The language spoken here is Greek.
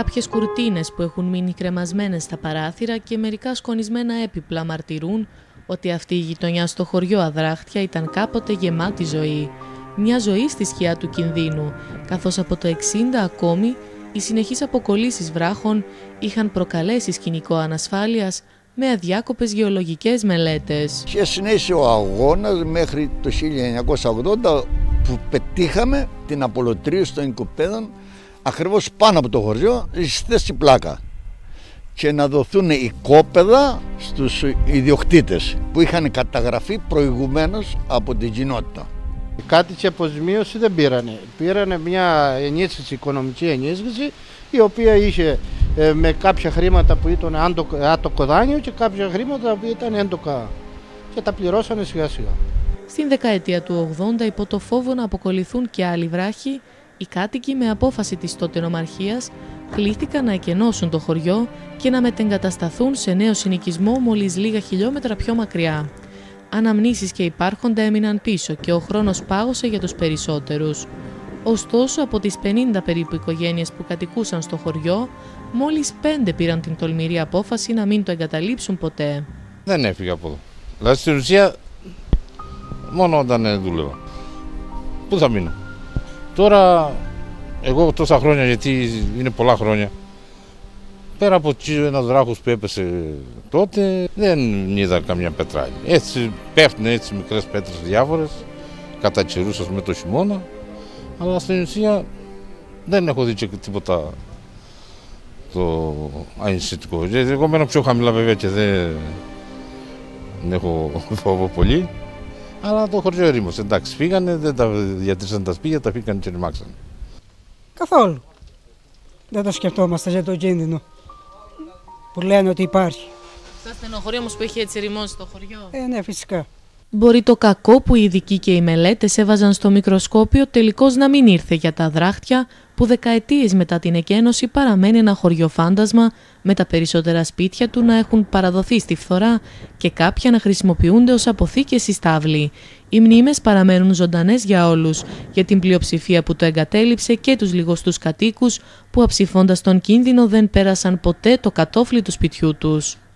Κάποιες κουρτίνες που έχουν μείνει κρεμασμένες στα παράθυρα και μερικά σκονισμένα έπιπλα μαρτυρούν ότι αυτή η γειτονιά στο χωριό Αδράχτια ήταν κάποτε γεμάτη ζωή. Μια ζωή στη σκιά του κινδύνου, καθώς από το 60 ακόμη οι συνεχείς αποκολλήσεις βράχων είχαν προκαλέσει σκηνικό ανασφάλειας με αδιάκοπες γεωλογικές μελέτες. Και συνέχισε ο αγώνας μέχρι το 1980 που πετύχαμε την απολωτρίωση των οικοπαίδων ακριβώς πάνω από το χωριό, στη πλάκα, και να δοθούν οικόπεδα στους ιδιοκτήτες που είχαν καταγραφεί προηγουμένως από την κοινότητα. Οι κάτοικοι αποζημίωση δεν πήρανε. Πήρανε μια ενίσχυση, οικονομική ενίσχυση, η οποία είχε με κάποια χρήματα που ήταν άτοκο δάνειο και κάποια χρήματα που ήταν έντοκα, και τα πληρώσανε σιγά σιγά. Στην δεκαετία του 80, υπό το φόβο να αποκολληθούν και άλλοι βράχοι, οι κάτοικοι με απόφαση της τότε νομαρχίας κλήθηκαν να εκενώσουν το χωριό και να μετεγκατασταθούν σε νέο συνοικισμό μόλις λίγα χιλιόμετρα πιο μακριά. Αναμνήσεις και υπάρχοντα έμειναν πίσω και ο χρόνος πάγωσε για τους περισσότερους. Ωστόσο, από τις 50 περίπου οικογένειες που κατοικούσαν στο χωριό, μόλις 5 πήραν την τολμηρή απόφαση να μην το εγκαταλείψουν ποτέ. Δεν έφυγα από εδώ. Δηλαδή στην ουσία μόνο όταν δούλευα. Πού θα μείνω? Τώρα εγώ τόσα χρόνια, γιατί είναι πολλά χρόνια, πέρα από ένας βράχος που έπεσε τότε, δεν είδα καμιά πετράλη. Έτσι πέφτουν έτσι μικρές πέτρες διάφορες, κατά καιρούς με το χειμώνα, αλλά στην ουσία δεν έχω δει και τίποτα το ανησυχητικό. Εγώ μένω πιο χαμηλά βέβαια και δεν έχω φόβο πολύ, αλλά το χωριό ερήμωσε. Εντάξει, φύγανε, δεν τα διατήρησαν τα σπίτια, τα φύγανε και ρημάξανε. Καθόλου. Δεν το σκεφτόμαστε για τον κίνδυνο που λένε ότι υπάρχει. Σας στενοχωρεί όμως που έχει έτσι ρημώσει το χωριό? Ναι, φυσικά. Μπορεί το κακό που οι ειδικοί και οι μελέτες έβαζαν στο μικροσκόπιο τελικώς να μην ήρθε για τα Αδράχτια, που δεκαετίες μετά την εκένωση παραμένει ένα χωριό φάντασμα, με τα περισσότερα σπίτια του να έχουν παραδοθεί στη φθορά και κάποια να χρησιμοποιούνται ως αποθήκες ή στάβλοι. Οι μνήμες παραμένουν ζωντανές για όλους, για την πλειοψηφία που το εγκατέλειψε και τους λιγοστούς κατοίκους που αψηφώντας τον κίνδυνο δεν πέρασαν ποτέ το κατόφλι του σπιτιού τους.